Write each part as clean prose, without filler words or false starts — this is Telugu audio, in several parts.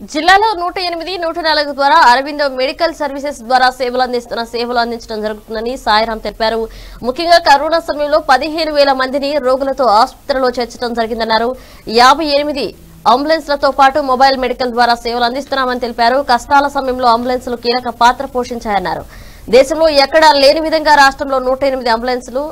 జిల్లాలో 108, 104 ద్వారా అరవిందో మెడికల్ సర్వీసెస్ ద్వారా సేవలు అందించడం జరుగుతుందని సాయిరాం తెలిపారు. ముఖ్యంగా కరోనా సమయంలో 15,000 మందిని రోగులతో ఆసుపత్రిలో చేర్చడం జరిగిందన్నారు. 58 అంబులెన్స్లతో పాటు మొబైల్ మెడికల్ ద్వారా సేవలు అందిస్తున్నామని తెలిపారు. కష్టాల సమయంలో అంబులెన్సులు కీలక పాత్ర పోషించాయన్నారు. దేశంలో ఎక్కడా లేని విధంగా రాష్ట్రంలో 108 అంబులెన్సులు,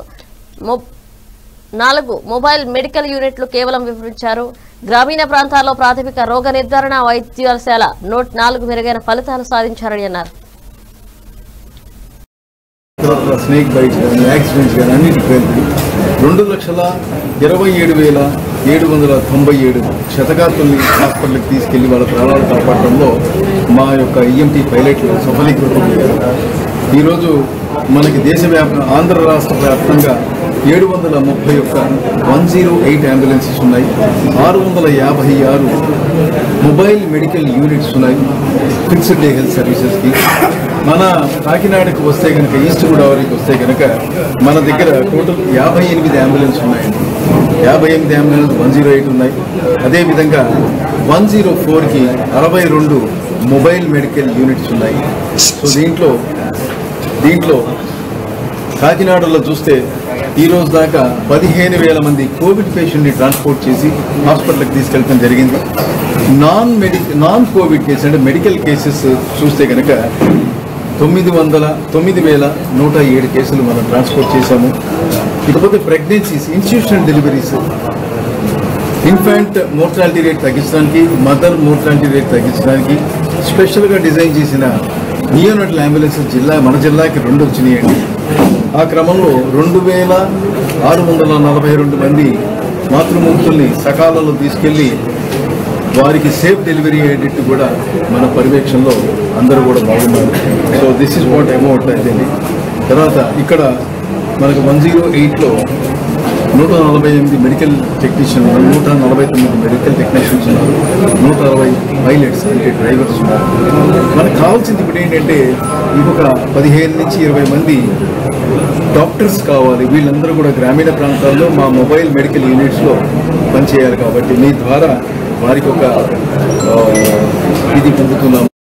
4 మొబైల్ మెడికల్ యూనిట్లు కేవలం వివరించారు. గ్రామీణ ప్రాంతాల్లో ప్రాథమిక రోగ నిర్ధారణ వైద్యశాల 4 మెరుగైన ఫలితాలు సాధించారని అన్నారు. స్నేక్ బైట్స్ కానీ యాక్సిడెంట్స్ కానీ అన్నిటి పేర్లు 2,27,797 క్షతగాత్రుల్ని హాస్పిటల్కి తీసుకెళ్లి వాళ్ళ ప్రాణాలు కాపాడడంలో మా యొక్క ఈఎంటీ పైలట్లు సఫలీకృతమయ్యారు. ఈరోజు మనకి ఆంధ్ర రాష్ట్ర వ్యాప్తంగా 731 అంబులెన్సెస్ ఉన్నాయి. 656 మొబైల్ మెడికల్ యూనిట్స్ ఉన్నాయి ఫిక్స్డ్ డే హెల్త్ సర్వీసెస్కి. మన కాకినాడకి వస్తే కనుక, ఈస్ట్ గోదావరికి వస్తే కనుక మన దగ్గర టోటల్ 58 అంబులెన్స్ ఉన్నాయండి. 58 అంబులెన్స్ 108 ఉన్నాయి. అదేవిధంగా 104కి 62 మొబైల్ మెడికల్ యూనిట్స్ ఉన్నాయి. సో దీంట్లో కాకినాడలో చూస్తే ఈ రోజు దాకా 15,000 మంది కోవిడ్ పేషెంట్ని ట్రాన్స్పోర్ట్ చేసి హాస్పిటల్కి తీసుకెళ్ళడం జరిగింది. నాన్ కోవిడ్ కేసు అంటే మెడికల్ కేసెస్ చూస్తే కనుక 9,107 కేసులు మనం ట్రాన్స్పోర్ట్ చేశాము. ఇకపోతే pregnancies, institutional deliveries, infant mortality rate తగ్గించడానికి, మదర్ మోర్టాలిటీ రేట్ తగ్గించడానికి స్పెషల్గా డిజైన్ చేసిన నియోనటల్ అంబులెన్సెస్ మన జిల్లాకి 2 వచ్చినాయండి. ఆ క్రమంలో 2,642 మంది మాతృమూర్తుల్ని సకాలంలో తీసుకెళ్లి వారికి సేఫ్ డెలివరీ అయ్యేటట్టు కూడా మన పర్యవేక్షణలో అందరూ కూడా బాగున్నారు. So this is what amount అయింది. తర్వాత ఇక్కడ మనకు 108లో 148 మెడికల్ టెక్నీషియన్లు, 149 మెడికల్ టెక్నీషియన్స్ ఉన్నారు, 160 పైలట్స్ అంటే డ్రైవర్స్ ఉన్నారు. మనకు కావాల్సింది ఇప్పుడు ఏంటంటే ఇంకొక 15 నుంచి 20 మంది డాక్టర్స్ కావాలి. వీళ్ళందరూ కూడా గ్రామీణ ప్రాంతాల్లో మా మొబైల్ మెడికల్ యూనిట్స్లో పనిచేయాలి. కాబట్టి మీ ద్వారా వారికి ఒక ఇది పొందుతున్నాం.